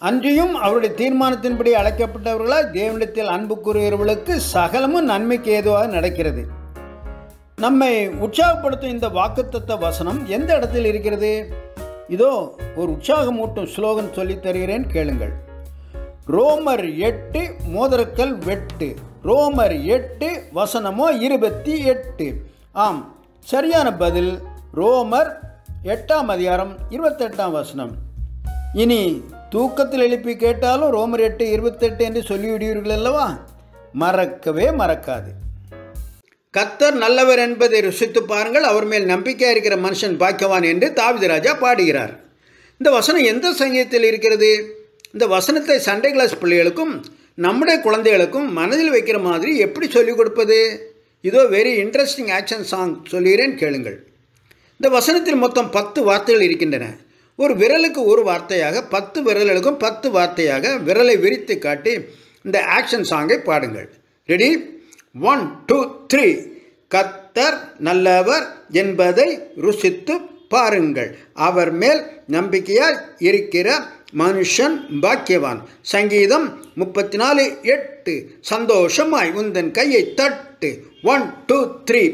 அன்றியும் அவருடைய தீர்மானத்தின்படி அழைக்கப்பட்டவர்களால் தேவனிடத்தில் அன்பு கூறுகிறவர்களுக்கு சகலமும் நன்மைக்கு ஏதுவாக நடக்கிறது. நம்மை உற்சாகப்படுத்தும் இந்த வாக்குத்தத்த வசனம் எந்த இடத்தில் இருக்கிறது? இதோ ஒரு உற்சாகமூட்டும் ஸ்லோகன் சொல்லித் தருகிறேன், கேளுங்கள். ரோமர் 8 மோதிரக்கல் வெட்டு. ரோமர் 8 வசனமோ 28. ஆம், சரியான பதில் ரோமர் 8ஆம் அதிகாரம் 28ஆம் வசனம். இனி தூக்கத்தில் எழுப்பி கேட்டாலும் ரோமர் 8:28 என்று சொல்லிவிடுவீர்கள் அல்லவா? மறக்கவே மறக்காது. கர்த்தர் நல்லவர் என்பதை ருசித்து பாருங்கள், அவர் மேல் நம்பிக்கையாக இருக்கிற மனுஷன் பாக்கியவான் என்று தாவீது ராஜா பாடுகிறார். இந்த வசனம் எந்த சங்கீதத்தில் இருக்கிறது? இந்த வசனத்தை சண்டே கிளாஸ் பிள்ளைகளுக்கும் நம்முடைய குழந்தைகளுக்கும் மனதில் வைக்கிற மாதிரி எப்படி சொல்லிக் கொடுப்பது? இதோ வெரி இன்ட்ரெஸ்டிங் ஆக்ஷன் சாங் சொல்லுகிறேன், கேளுங்கள். இந்த வசனத்தில் மொத்தம் 10 வார்த்தைகள் இருக்கின்றன. ஒரு விரலுக்கு ஒரு வார்த்தையாக 10 விரல்களுக்கும் 10 வார்த்தையாக விரலை விரித்து காட்டி இந்த ஆக்ஷன் சாங்கை பாடுங்கள். ரெடி? 1 2 3. கர்த்தர் நல்லவர் என்பதை ருசித்து பாருங்கள், அவர் மேல் நம்பிக்கையாய் இருக்கிற மனுஷன் பாக்கியவான். சங்கீதம் 34:8. சந்தோஷமாய் உந்தன் கையை தட்டு. 1 2 3.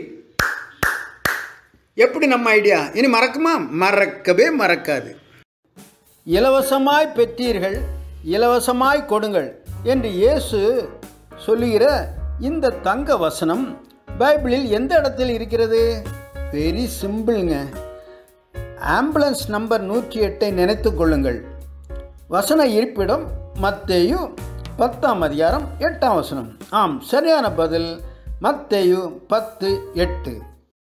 எப்படி நம்ம ஐடியா? இனி மறக்குமா? மறக்கவே மறக்காது. இலவசமாய் பெற்றீர்கள், இலவசமாய் கொடுங்கள் என்று இயேசு சொல்லுகிற இந்த தங்க வசனம் பைபிளில் எந்த இடத்தில் இருக்கிறது? வெரி சிம்பிள்ங்க. ஆம்புலன்ஸ் நம்பர் 108 நினைத்து கொள்ளுங்கள். வசன இருப்பிடம் மத்தேயு 10ஆம் அதிகாரம் 8ஆம் வசனம். ஆம், சரியான பதில் மத்தேயு 10:8.